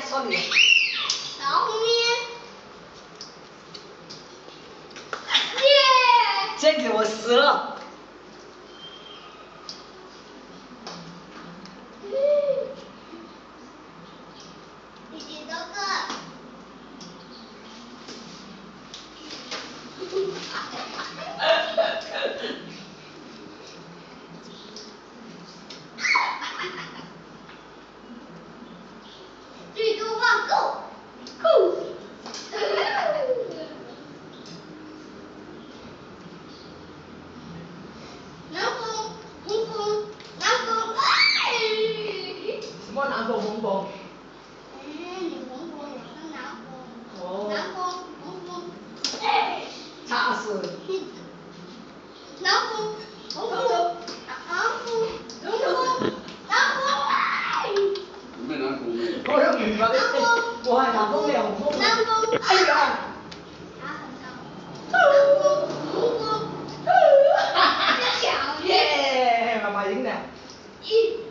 说你。 老虎面。耶！ 先给我死了。 弟弟哥哥。最多忘够。够。南风，红风，南风，哎！ 什么南风红风？ 你红风，我是南风。 哦。 南风，红风，哎！ 差死。 南风，红风，南风，红风，南风，哎！ 咩南風咩？ 我都明白你。我係南風，你係紅風。 南風。 哎呀！ 它很高。南風，紅風。耶！ 慢慢影嘅。 一。